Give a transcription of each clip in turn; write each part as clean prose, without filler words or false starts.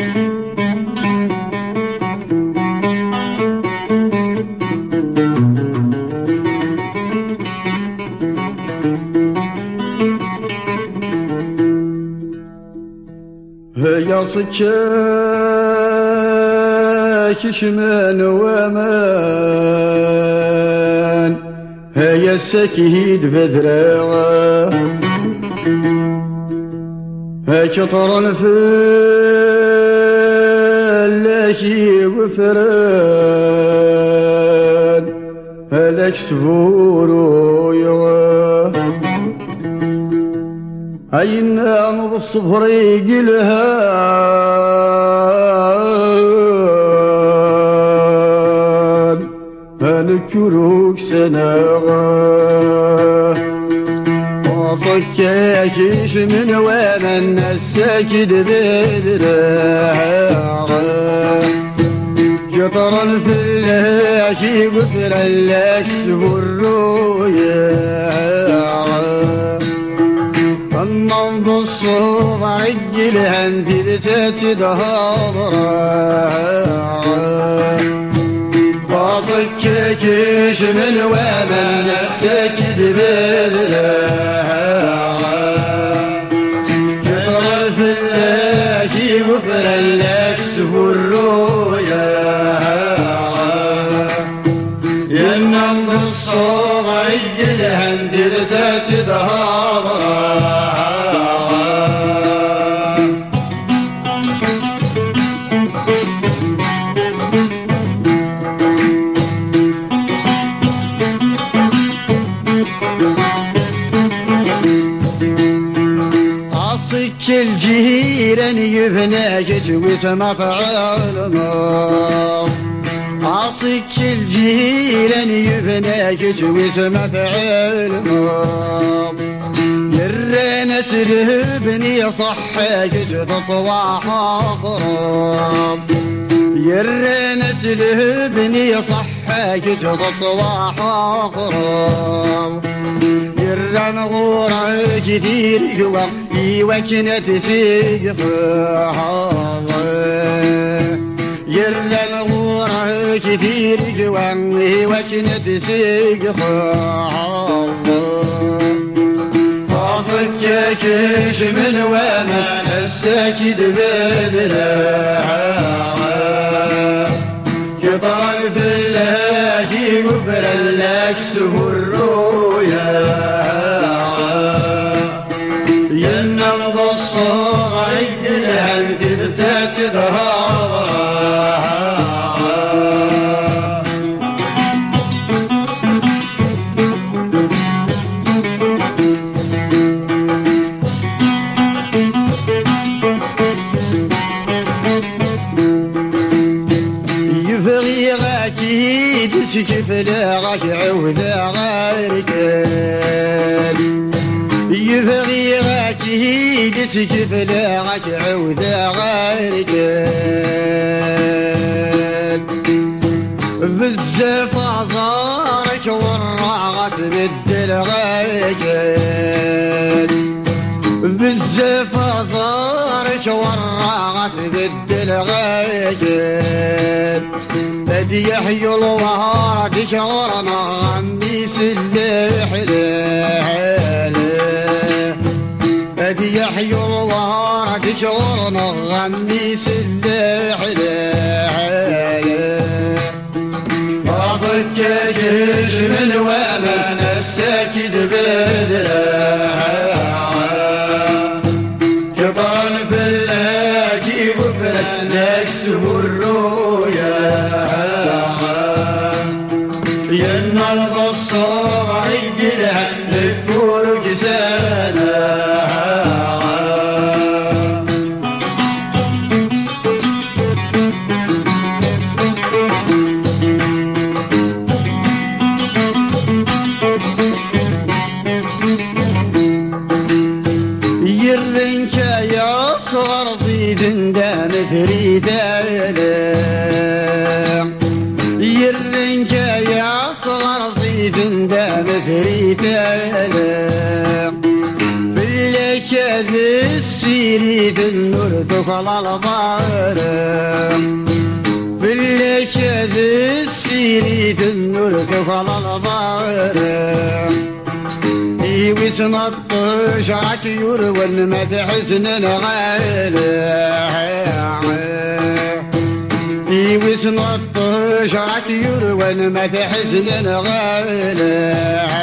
يا صكاك من ومان هيا السكيد بذراعه هيك طرن في اللاشي وفران هلك سبور ويوه هاي النام بالصبر يقلها هنكروك سناغا وصكاكيش من ومن الساكد بدراعا قطرا في اللاشي قطرا لك سبرويا النمض الصوب عجلها انتلسات دهضرا وصكاكيش من ومن الساكد بدراعا قطرا في اللاكي وفرا لك سبرويا يا النمض الصوب عجلها انتلسات دهضرا الجيران يبناك جويس مفعلنا عصيك الجيران يبناك جويس مفعلنا يرانا سلبني صحاك جد صواح خراب يرانا سلبني صحاك جد صواح خراب يران غورا كثير قوى وكنت سيقفها يران غورا كثير قوى وكنت سيقفها فصكاكيش من ومن الساكد بدراعا قطرا في اللاكي وفرا لك سهرويا يا النبض الصغر عقلها انتبتت ظهرها كيف لاغاك عوذا غيرك يبغي غاك يدس كيف لاغاك عوذا غيرك بزاف عزارك والراغس بدل غيرك بزاف عزارك والراغس بدل غيرك بدي يحيي الوهار تشغرنا غميس الليل بدي يحيي الوهار تشغرنا غميس الليل وصكاكيش من ومن الساكد بدراعا قطرا في اللاكي وفرا لك سهرويا يا النبض الصوب عقلها نذكر كسانا يرنك يا صغر زيد دام تريد يرنك يا صغر زيد دام تريد بالك ذي السيري في النور دخل البار في الليشة السيري في النور دخل البار وسن الطشعك يروى المدح سنن غالي وسن الطشعك يروى المدح سنن غالي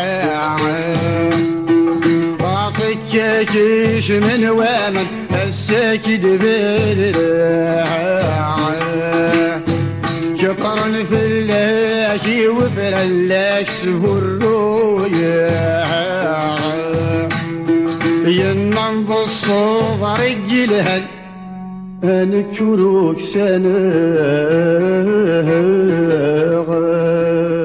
راسك كيش من ومن الساكد بير شطرن في اللاكي وفي اللاك سهر ينن بالصوب رجلها نكروك سنة